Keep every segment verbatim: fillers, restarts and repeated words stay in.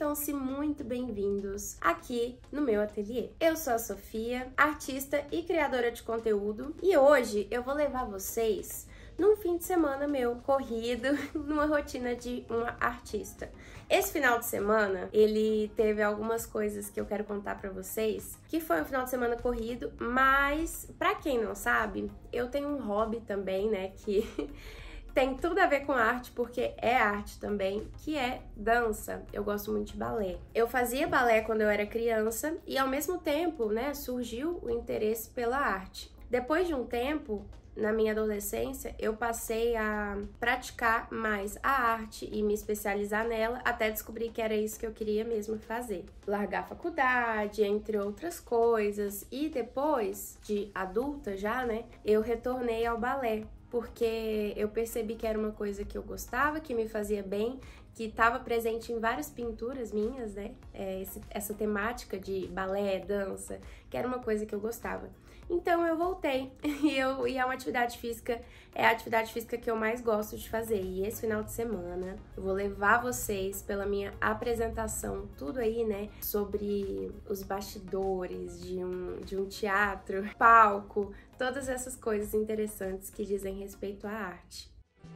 Sintam-se muito bem-vindos aqui no meu ateliê. Eu sou a Sofia, artista e criadora de conteúdo, e hoje eu vou levar vocês num fim de semana meu corrido, numa rotina de uma artista. Esse final de semana, ele teve algumas coisas que eu quero contar pra vocês, que foi um final de semana corrido, mas pra quem não sabe, eu tenho um hobby também, né, que tem tudo a ver com arte, porque é arte também, que é dança. Eu gosto muito de balé. Eu fazia balé quando eu era criança e ao mesmo tempo, né, surgiu o interesse pela arte. Depois de um tempo, na minha adolescência, eu passei a praticar mais a arte e me especializar nela, até descobrir que era isso que eu queria mesmo fazer. Largar a faculdade, entre outras coisas, e depois de adulta já, né, eu retornei ao balé, porque eu percebi que era uma coisa que eu gostava, que me fazia bem, que estava presente em várias pinturas minhas, né, é, esse, essa temática de balé, dança, que era uma coisa que eu gostava. Então eu voltei e, eu, e é uma atividade física, é a atividade física que eu mais gosto de fazer. E esse final de semana eu vou levar vocês pela minha apresentação, tudo aí, né, sobre os bastidores de um, de um teatro, palco, todas essas coisas interessantes que dizem respeito à arte.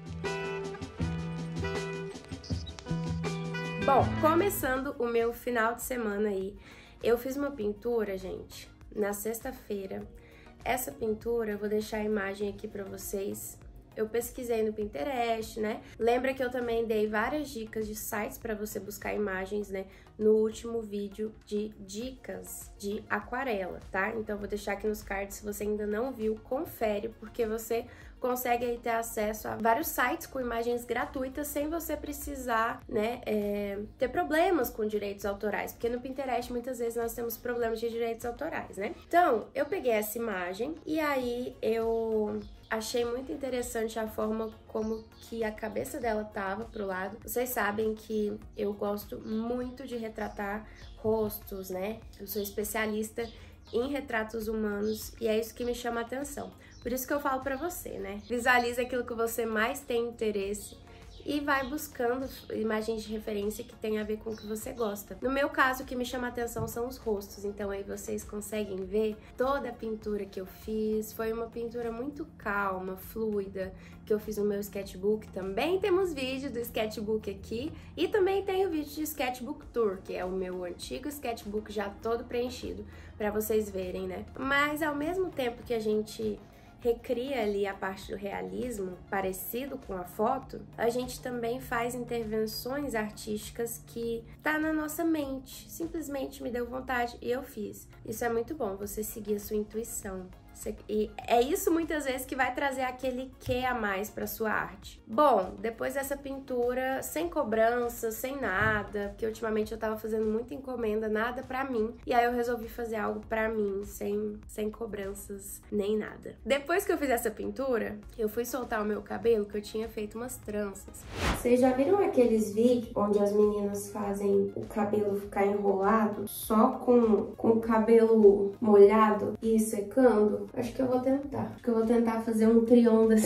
Bom, começando o meu final de semana aí, eu fiz uma pintura, gente, na sexta-feira. Essa pintura, eu vou deixar a imagem aqui pra vocês. Eu pesquisei no Pinterest, né? Lembra que eu também dei várias dicas de sites para você buscar imagens, né? No último vídeo de dicas de aquarela, tá? Então, vou deixar aqui nos cards, se você ainda não viu, confere, porque você consegue aí ter acesso a vários sites com imagens gratuitas sem você precisar, né, é, ter problemas com direitos autorais, porque no Pinterest muitas vezes nós temos problemas de direitos autorais, né? Então, eu peguei essa imagem e aí eu achei muito interessante a forma como que a cabeça dela tava pro lado. Vocês sabem que eu gosto muito de retratar rostos, né? Eu sou especialista em retratos humanos e é isso que me chama a atenção. Por isso que eu falo pra você, né? Visualize aquilo que você mais tem interesse e vai buscando imagens de referência que tem a ver com o que você gosta. No meu caso, o que me chama a atenção são os rostos, então aí vocês conseguem ver toda a pintura que eu fiz. Foi uma pintura muito calma, fluida, que eu fiz no meu sketchbook. Também temos vídeo do sketchbook aqui e também tem o vídeo de Sketchbook Tour, que é o meu antigo sketchbook já todo preenchido, pra vocês verem, né? Mas ao mesmo tempo que a gente recria ali a parte do realismo, parecido com a foto, a gente também faz intervenções artísticas que tá na nossa mente. Simplesmente me deu vontade e eu fiz. Isso é muito bom, você seguir a sua intuição. E é isso muitas vezes que vai trazer aquele quê a mais para sua arte. Bom, depois dessa pintura, sem cobrança, sem nada, porque ultimamente eu tava fazendo muita encomenda, nada pra mim, e aí eu resolvi fazer algo pra mim, sem, sem cobranças nem nada. Depois que eu fiz essa pintura, eu fui soltar o meu cabelo, que eu tinha feito umas tranças. Vocês já viram aqueles vídeos onde as meninas fazem o cabelo ficar enrolado, só com, com o cabelo molhado e secando? Acho que eu vou tentar. Acho que eu vou tentar fazer um triondas.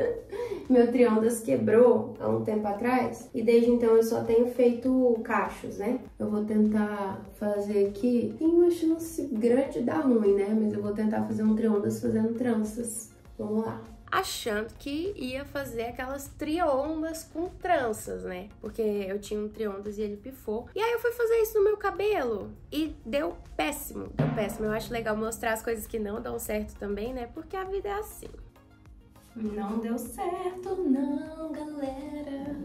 Meu triondas quebrou há um tempo atrás e desde então eu só tenho feito cachos, né? Eu vou tentar fazer aqui. Tem uma chance grande de dar ruim, né? Mas eu vou tentar fazer um triondas fazendo tranças. Vamos lá. Achando que ia fazer aquelas triondas com tranças, né? Porque eu tinha um triondas e ele pifou. E aí eu fui fazer isso no meu cabelo e deu péssimo, deu péssimo. Eu acho legal mostrar as coisas que não dão certo também, né? Porque a vida é assim. Não deu certo não, galera.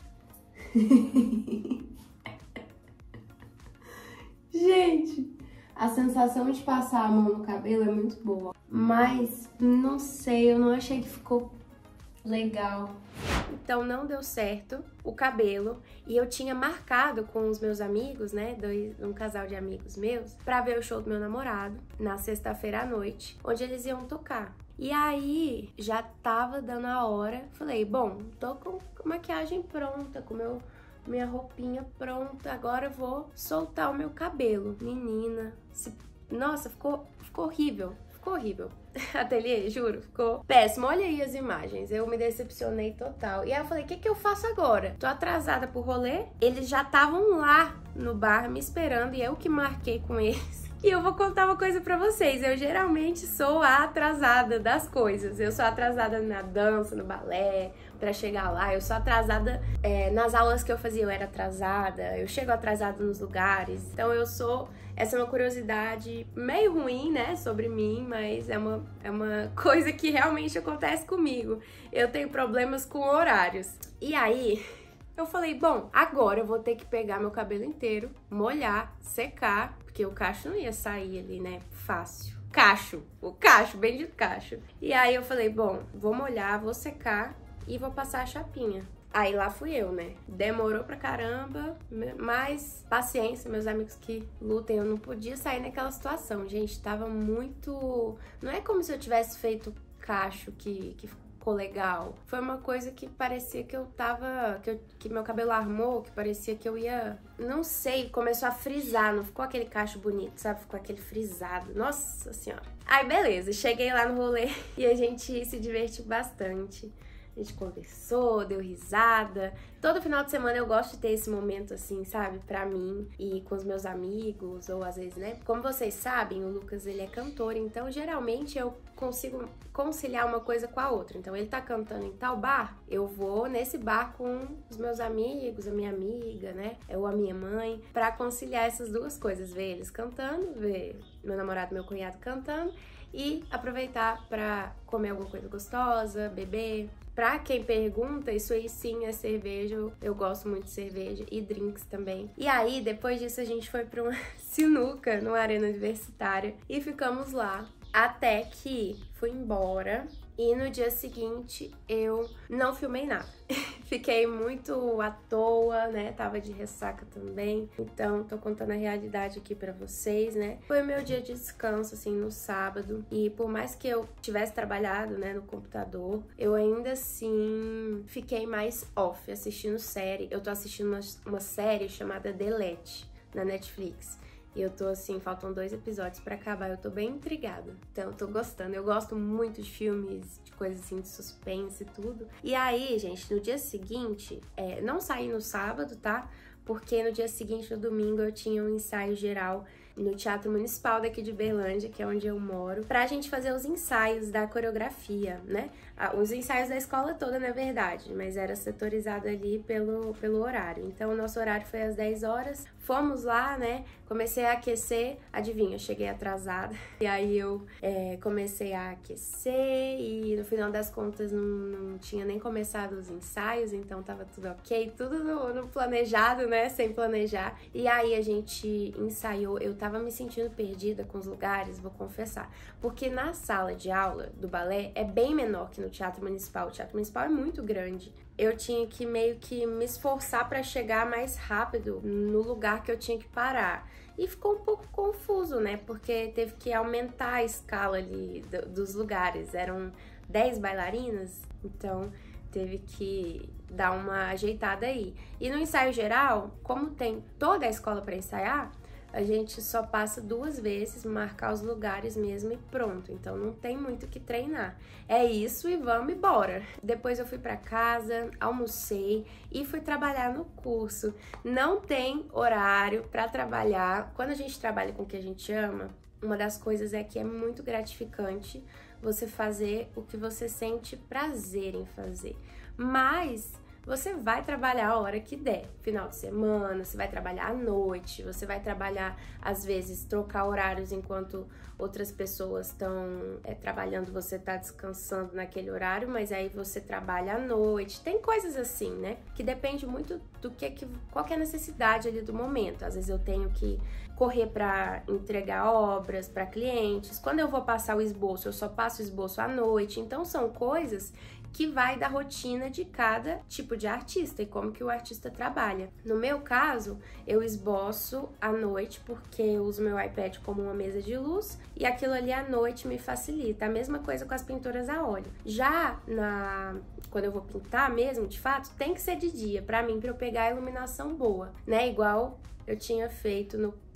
Gente, a sensação de passar a mão no cabelo é muito boa, mas não sei, eu não achei que ficou legal. Então não deu certo o cabelo e eu tinha marcado com os meus amigos, né, dois, um casal de amigos meus, pra ver o show do meu namorado na sexta-feira à noite, onde eles iam tocar. E aí já tava dando a hora, falei, bom, tô com maquiagem pronta, com meu minha roupinha pronta, agora eu vou soltar o meu cabelo. Menina, se... nossa, ficou, ficou horrível. ficou horrível. Ateliê, juro, ficou péssimo. Olha aí as imagens, eu me decepcionei total. E aí eu falei, o que que eu faço agora? Tô atrasada pro rolê, eles já estavam lá no bar me esperando e eu que marquei com eles. E eu vou contar uma coisa pra vocês, eu geralmente sou a atrasada das coisas. Eu sou atrasada na dança, no balé, pra chegar lá. Eu sou atrasada é, nas aulas que eu fazia, eu era atrasada. Eu chego atrasada nos lugares. Então eu sou... Essa é uma curiosidade meio ruim, né, sobre mim, mas é uma, é uma coisa que realmente acontece comigo. Eu tenho problemas com horários. E aí... eu falei, bom, agora eu vou ter que pegar meu cabelo inteiro, molhar, secar, porque o cacho não ia sair ali, né? Fácil. Cacho, o cacho, bem de cacho. E aí eu falei, bom, vou molhar, vou secar e vou passar a chapinha. Aí lá fui eu, né? Demorou pra caramba, mas paciência, meus amigos que lutem, eu não podia sair naquela situação, gente, tava muito... Não é como se eu tivesse feito cacho que... que ficou legal. Foi uma coisa que parecia que eu tava... Que, eu, que meu cabelo armou, que parecia que eu ia... Não sei, começou a frisar, não ficou aquele cacho bonito, sabe? Ficou aquele frisado. Nossa senhora. Aí, beleza, cheguei lá no rolê e a gente se divertiu bastante. A gente conversou, deu risada. Todo final de semana eu gosto de ter esse momento assim, sabe? Pra mim e com os meus amigos, ou às vezes, né? Como vocês sabem, o Lucas, ele é cantor, então geralmente eu consigo conciliar uma coisa com a outra. Então ele tá cantando em tal bar, eu vou nesse bar com os meus amigos, a minha amiga, né? Ou a minha mãe, pra conciliar essas duas coisas. Ver eles cantando, ver meu namorado, meu cunhado cantando e aproveitar pra comer alguma coisa gostosa, beber. Pra quem pergunta, isso aí sim é cerveja, eu gosto muito de cerveja e drinks também. E aí, depois disso, a gente foi pra uma sinuca numa arena universitária e ficamos lá até que fui embora. E no dia seguinte eu não filmei nada. Fiquei muito à toa, né? Tava de ressaca também. Então tô contando a realidade aqui pra vocês, né? Foi o meu dia de descanso, assim, no sábado. E por mais que eu tivesse trabalhado, né, no computador, eu ainda assim fiquei mais off, assistindo série. Eu tô assistindo uma, uma série chamada Delete na Netflix. E eu tô assim, faltam dois episódios pra acabar, eu tô bem intrigada. Então eu tô gostando, eu gosto muito de filmes, de coisas assim, de suspense e tudo. E aí, gente, no dia seguinte, é, não saí no sábado, tá? Porque no dia seguinte, no domingo, eu tinha um ensaio geral no Teatro Municipal daqui de Berlândia, que é onde eu moro, pra gente fazer os ensaios da coreografia, né? Os ensaios da escola toda, na verdade, mas era setorizado ali pelo, pelo horário. Então, o nosso horário foi às dez horas, fomos lá, né? Comecei a aquecer, adivinha, cheguei atrasada. E aí eu é, comecei a aquecer e no final das contas não, não tinha nem começado os ensaios, então tava tudo ok, tudo no, no planejado, né? Sem planejar. E aí a gente ensaiou, eu tava me sentindo perdida com os lugares, vou confessar. Porque na sala de aula do balé é bem menor que no Teatro Municipal. O Teatro Municipal é muito grande. Eu tinha que meio que me esforçar para chegar mais rápido no lugar que eu tinha que parar. E ficou um pouco confuso, né? Porque teve que aumentar a escala ali do, dos lugares. Eram dez bailarinas, então teve que dar uma ajeitada aí. E no ensaio geral, como tem toda a escola para ensaiar, a gente só passa duas vezes, marcar os lugares mesmo e pronto. Então não tem muito o que treinar. É isso e vamos embora. Depois eu fui pra casa, almocei e fui trabalhar no curso. Não tem horário pra trabalhar. Quando a gente trabalha com o que a gente ama, uma das coisas é que é muito gratificante você fazer o que você sente prazer em fazer. Mas você vai trabalhar a hora que der, final de semana, você vai trabalhar à noite, você vai trabalhar, às vezes, trocar horários enquanto outras pessoas estão é, trabalhando, você tá descansando naquele horário, mas aí você trabalha à noite. Tem coisas assim, né? Que depende muito do que, que qual que é a necessidade ali do momento. Às vezes eu tenho que correr para entregar obras para clientes. Quando eu vou passar o esboço, eu só passo o esboço à noite. Então são coisas que vai da rotina de cada tipo de artista e como que o artista trabalha. No meu caso, eu esboço à noite porque eu uso meu iPad como uma mesa de luz e aquilo ali à noite me facilita. A mesma coisa com as pinturas a óleo. Já na quando eu vou pintar mesmo, de fato, tem que ser de dia, pra mim, pra eu pegar a iluminação boa, né? Igual eu tinha feito no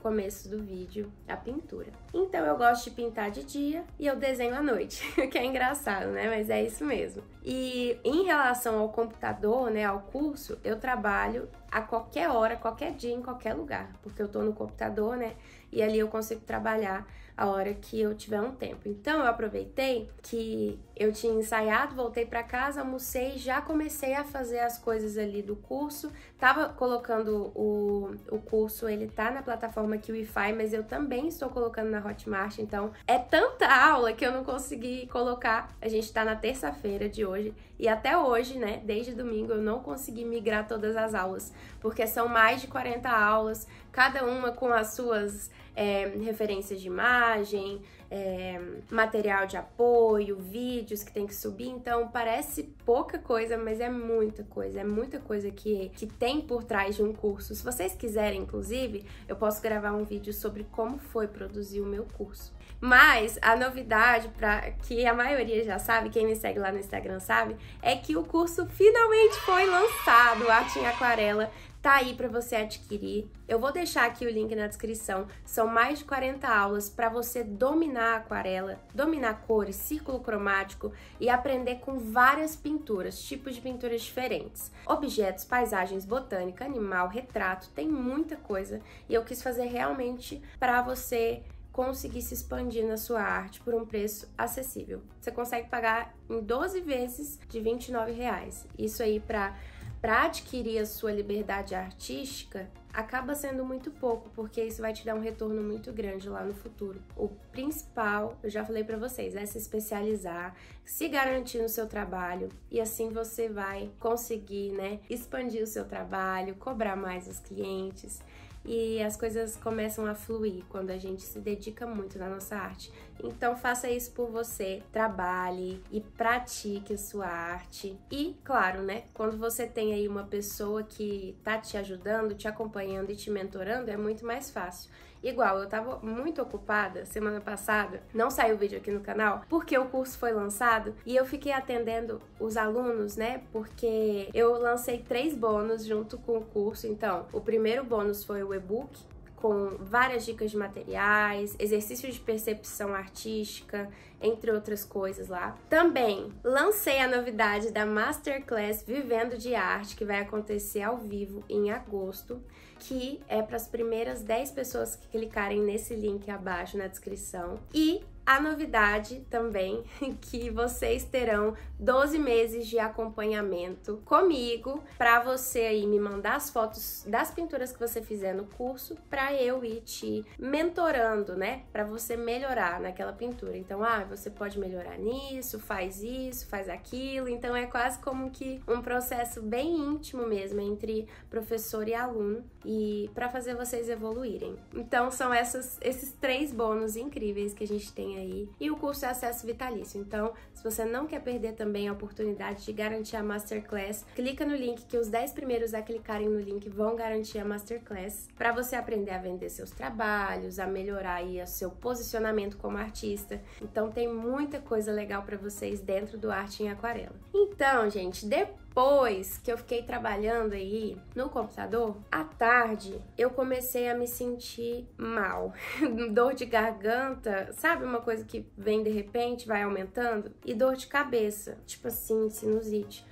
começo do vídeo, a pintura. Então eu gosto de pintar de dia e eu desenho à noite, o que é engraçado, né? Mas é isso mesmo. E em relação ao computador, né, ao curso, eu trabalho a qualquer hora, qualquer dia, em qualquer lugar, porque eu tô no computador, né? E ali eu consigo trabalhar a hora que eu tiver um tempo. Então eu aproveitei que eu tinha ensaiado, voltei para casa, almocei, já comecei a fazer as coisas ali do curso. Tava colocando o, o curso, ele tá na plataforma Kiwify, mas eu também estou colocando na Hotmart, então é tanta aula que eu não consegui colocar. A gente tá na terça-feira de hoje e até hoje, né, desde domingo eu não consegui migrar todas as aulas, porque são mais de quarenta aulas, cada uma com as suas É, referências de imagem, é, material de apoio, vídeos que tem que subir, então parece pouca coisa, mas é muita coisa, é muita coisa que, que tem por trás de um curso. Se vocês quiserem, inclusive, eu posso gravar um vídeo sobre como foi produzir o meu curso. Mas a novidade, pra, que a maioria já sabe, quem me segue lá no Instagram sabe, é que o curso finalmente foi lançado, Arte em Aquarela. Tá aí para você adquirir. Eu vou deixar aqui o link na descrição. São mais de quarenta aulas para você dominar a aquarela, dominar cores, círculo cromático e aprender com várias pinturas, tipos de pinturas diferentes. Objetos, paisagens, botânica, animal, retrato, tem muita coisa. E eu quis fazer realmente para você conseguir se expandir na sua arte por um preço acessível. Você consegue pagar em doze vezes de vinte e nove reais. Isso aí para Para adquirir a sua liberdade artística, acaba sendo muito pouco, porque isso vai te dar um retorno muito grande lá no futuro. O principal, eu já falei para vocês, é se especializar, se garantir no seu trabalho e assim você vai conseguir, né, expandir o seu trabalho, cobrar mais os clientes. E as coisas começam a fluir quando a gente se dedica muito na nossa arte. Então faça isso por você, trabalhe e pratique a sua arte. E, claro, né, quando você tem aí uma pessoa que tá te ajudando, te acompanhando e te mentorando, é muito mais fácil. Igual, eu tava muito ocupada semana passada, não saiu vídeo aqui no canal, porque o curso foi lançado e eu fiquei atendendo os alunos, né? Porque eu lancei três bônus junto com o curso. Então, o primeiro bônus foi o e-book, com várias dicas de materiais, exercícios de percepção artística, entre outras coisas lá. Também lancei a novidade da Masterclass Vivendo de Arte, que vai acontecer ao vivo em agosto, que é para as primeiras dez pessoas que clicarem nesse link abaixo na descrição. E a novidade também, que vocês terão doze meses de acompanhamento comigo, para você aí me mandar as fotos das pinturas que você fizer no curso, para eu ir te mentorando, né? Para você melhorar naquela pintura. Então, ah, você pode melhorar nisso, faz isso, faz aquilo. Então é quase como que um processo bem íntimo mesmo entre professor e aluno, e para fazer vocês evoluírem. Então são essas, esses três bônus incríveis que a gente tem aí, e o curso é acesso vitalício. Então, se você não quer perder também a oportunidade de garantir a Masterclass, clica no link, que os dez primeiros a clicarem no link vão garantir a Masterclass, para você aprender a vender seus trabalhos, a melhorar aí o seu posicionamento como artista. Então tem muita coisa legal para vocês dentro do Arte em Aquarela. Então, gente, depois Depois que eu fiquei trabalhando aí no computador, à tarde eu comecei a me sentir mal. Dor de garganta, sabe uma coisa que vem de repente, vai aumentando? E dor de cabeça, tipo assim, sinusite.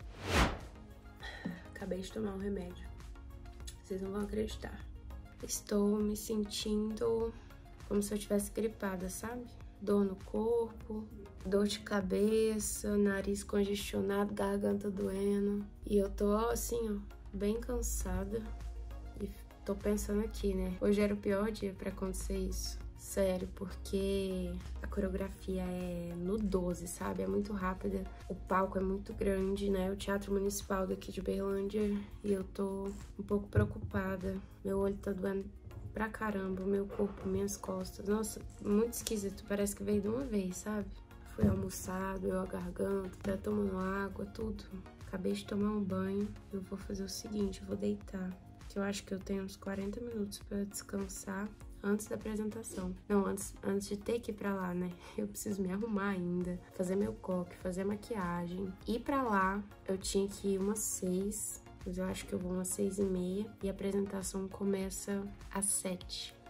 Acabei de tomar um remédio. Vocês não vão acreditar. Estou me sentindo como se eu tivesse gripada, sabe? Dor no corpo, dor de cabeça, nariz congestionado, garganta doendo. E eu tô assim, ó, bem cansada. E tô pensando aqui, né? Hoje era o pior dia pra acontecer isso. Sério, porque a coreografia é no doze, sabe? É muito rápida. O palco é muito grande, né? O Teatro Municipal daqui de Uberlândia. E eu tô um pouco preocupada. Meu olho tá doendo pra caramba, meu corpo, minhas costas. Nossa, muito esquisito. Parece que veio de uma vez, sabe? Fui almoçar, doeu a garganta, tá tomando água, tudo. Acabei de tomar um banho. Eu vou fazer o seguinte, eu vou deitar. Que eu acho que eu tenho uns quarenta minutos pra descansar antes da apresentação. Não, antes, antes de ter que ir pra lá, né? Eu preciso me arrumar ainda, fazer meu coque, fazer maquiagem. Ir pra lá, eu tinha que ir umas seis, mas eu acho que eu vou umas seis e meia. E a apresentação começa às sete.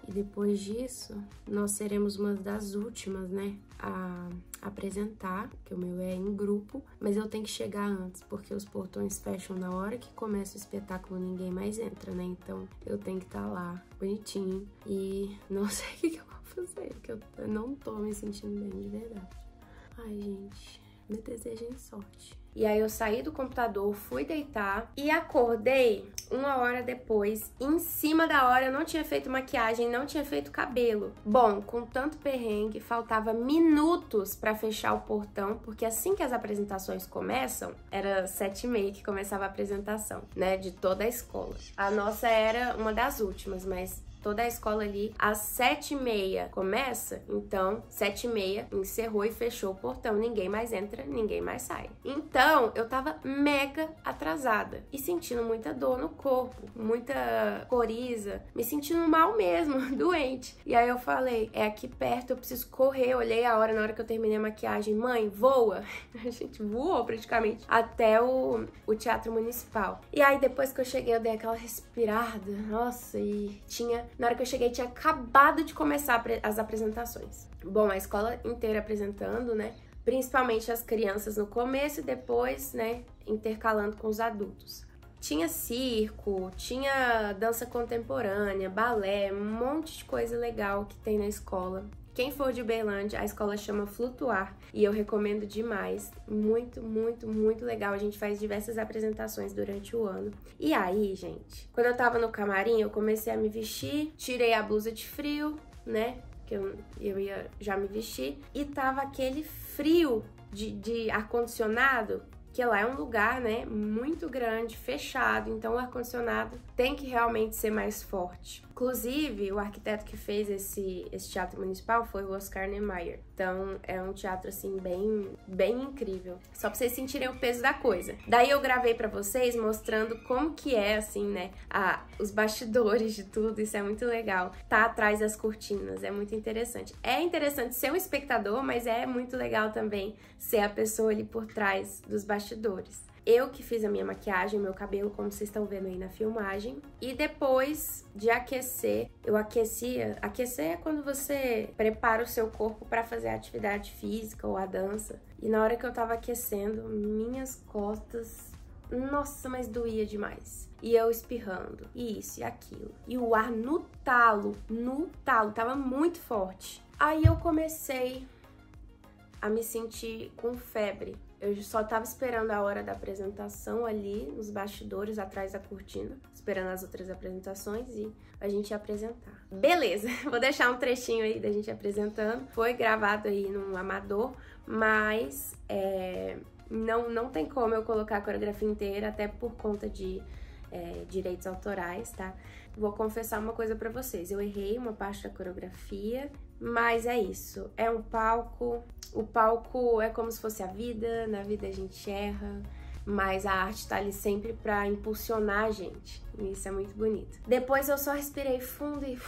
E depois disso, nós seremos uma das últimas, né, a apresentar, que o meu é em grupo, mas eu tenho que chegar antes, porque os portões fecham na hora que começa o espetáculo, ninguém mais entra, né? Então eu tenho que estar lá, bonitinho, e não sei o que, que eu vou fazer, porque eu não tô me sentindo bem de verdade. Ai, gente, me desejem sorte. E aí eu saí do computador, fui deitar e acordei uma hora depois. Em cima da hora eu não tinha feito maquiagem, não tinha feito cabelo. Bom, com tanto perrengue, faltava minutos pra fechar o portão, porque assim que as apresentações começam, era sete e meia que começava a apresentação, né, de toda a escola. A nossa era uma das últimas, mas toda a escola ali, às sete e meia começa, então, sete e meia encerrou e fechou o portão, ninguém mais entra, ninguém mais sai. Então, eu tava mega atrasada e sentindo muita dor no corpo, muita coriza, me sentindo mal mesmo, doente. E aí eu falei, é aqui perto, eu preciso correr, olhei a hora, na hora que eu terminei a maquiagem, mãe, voa! A gente voou praticamente até o, o Teatro Municipal. E aí, depois que eu cheguei, eu dei aquela respirada, nossa, e tinha... Na hora que eu cheguei, tinha acabado de começar as apresentações. Bom, a escola inteira apresentando, né? Principalmente as crianças no começo e depois, né, intercalando com os adultos. Tinha circo, tinha dança contemporânea, balé, um monte de coisa legal que tem na escola. Quem for de Uberlândia, a escola chama Flutuar e eu recomendo demais. Muito, muito, muito legal. A gente faz diversas apresentações durante o ano. E aí, gente, quando eu tava no camarim, eu comecei a me vestir, tirei a blusa de frio, né? Que eu, eu ia já me vestir. E tava aquele frio de, de ar-condicionado, que lá é um lugar, né, muito grande, fechado, então o ar-condicionado tem que realmente ser mais forte. Inclusive, o arquiteto que fez esse, esse teatro municipal foi o Oscar Niemeyer. Então, é um teatro, assim, bem, bem incrível. Só pra vocês sentirem o peso da coisa. Daí eu gravei pra vocês mostrando como que é, assim, né, a, os bastidores de tudo. Isso é muito legal. Tá atrás das cortinas, é muito interessante. É interessante ser um espectador, mas é muito legal também ser a pessoa ali por trás dos bastidores. Eu que fiz a minha maquiagem, meu cabelo, como vocês estão vendo aí na filmagem. E depois de aquecer, eu aquecia... Aquecer é quando você prepara o seu corpo para fazer a atividade física ou a dança. E na hora que eu tava aquecendo, minhas costas... Nossa, mas doía demais. E eu espirrando, e isso e aquilo. E o ar no talo, no talo, tava muito forte. Aí eu comecei a me sentir com febre. Eu só tava esperando a hora da apresentação ali, nos bastidores, atrás da cortina, esperando as outras apresentações e a gente ia apresentar. Beleza, vou deixar um trechinho aí da gente apresentando. Foi gravado aí num amador, mas é, não, não tem como eu colocar a coreografia inteira, até por conta de é, direitos autorais, tá? Vou confessar uma coisa pra vocês, eu errei uma parte da coreografia, mas é isso, é um palco, o palco é como se fosse a vida, na vida a gente erra, mas a arte tá ali sempre pra impulsionar a gente, e isso é muito bonito. Depois eu só respirei fundo e...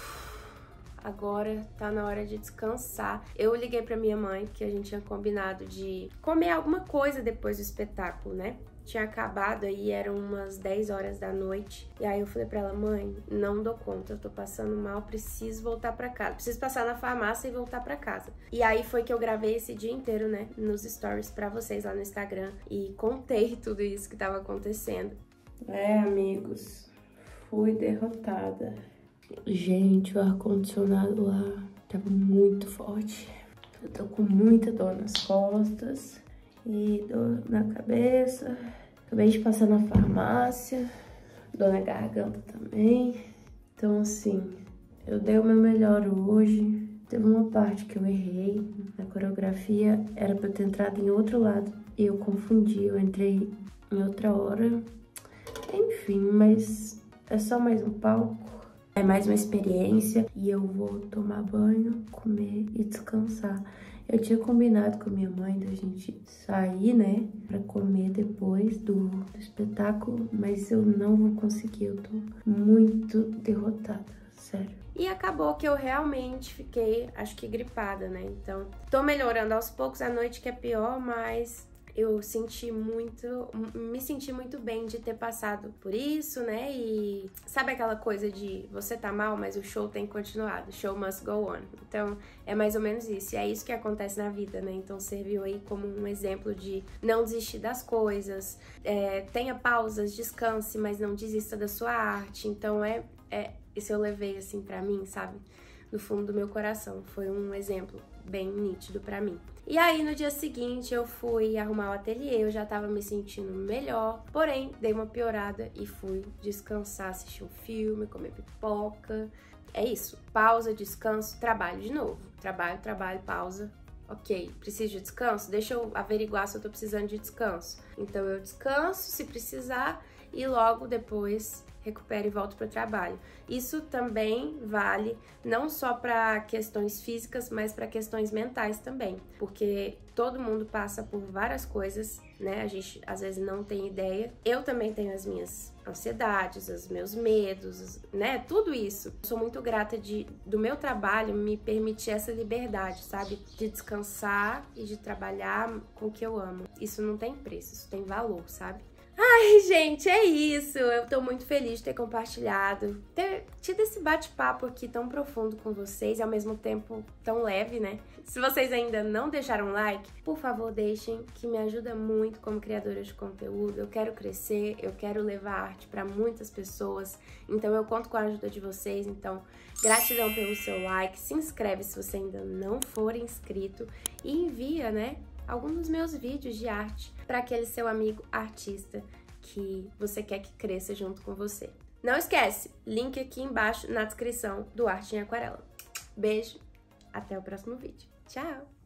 Agora tá na hora de descansar. Eu liguei pra minha mãe, porque a gente tinha combinado de comer alguma coisa depois do espetáculo, né? Tinha acabado aí, eram umas dez horas da noite. E aí eu falei pra ela, mãe, não dou conta, eu tô passando mal, preciso voltar pra casa. Preciso passar na farmácia e voltar pra casa. E aí foi que eu gravei esse dia inteiro, né, nos stories pra vocês lá no Instagram. E contei tudo isso que tava acontecendo. É, amigos, fui derrotada. Gente, o ar-condicionado lá tava muito forte. Eu tô com muita dor nas costas e dor na cabeça. Acabei de passar na farmácia, dor na garganta também. Então, assim, eu dei o meu melhor hoje. Teve uma parte que eu errei na coreografia, era pra eu ter entrado em outro lado e eu confundi, eu entrei em outra hora. Enfim, mas é só mais um palco. É mais uma experiência e eu vou tomar banho, comer e descansar. Eu tinha combinado com a minha mãe da gente sair, né, pra comer depois do, do espetáculo, mas eu não vou conseguir, eu tô muito derrotada, sério. E acabou que eu realmente fiquei, acho que gripada, né, então tô melhorando aos poucos, à noite que é pior, mas eu senti muito, me senti muito bem de ter passado por isso, né? E sabe aquela coisa de você tá mal, mas o show tem continuado, show must go on. Então, é mais ou menos isso, e é isso que acontece na vida, né? Então, serviu aí como um exemplo de não desistir das coisas, é, tenha pausas, descanse, mas não desista da sua arte. Então, é, é isso eu levei, assim, pra mim, sabe? No fundo do meu coração. Foi um exemplo bem nítido pra mim. E aí, no dia seguinte, eu fui arrumar o ateliê, eu já tava me sentindo melhor, porém, dei uma piorada e fui descansar, assistir um filme, comer pipoca. É isso, pausa, descanso, trabalho de novo. Trabalho, trabalho, pausa. Ok, preciso de descanso? Deixa eu averiguar se eu tô precisando de descanso. Então, eu descanso se precisar e logo depois recupero e volto para o trabalho. Isso também vale não só para questões físicas, mas para questões mentais também, porque todo mundo passa por várias coisas, né? A gente às vezes não tem ideia. Eu também tenho as minhas ansiedades, os meus medos, né? Tudo isso. Eu sou muito grata de do meu trabalho me permitir essa liberdade, sabe? De descansar e de trabalhar com o que eu amo. Isso não tem preço, isso tem valor, sabe? Ai, gente, é isso. Eu tô muito feliz de ter compartilhado, ter tido esse bate-papo aqui tão profundo com vocês e ao mesmo tempo tão leve, né? Se vocês ainda não deixaram like, por favor, deixem, que me ajuda muito como criadora de conteúdo. Eu quero crescer, eu quero levar arte pra muitas pessoas, então eu conto com a ajuda de vocês. Então, gratidão pelo seu like, se inscreve se você ainda não for inscrito e envia, né? Alguns dos meus vídeos de arte para aquele seu amigo artista que você quer que cresça junto com você. Não esquece, link aqui embaixo na descrição do Arte em Aquarela. Beijo, até o próximo vídeo. Tchau!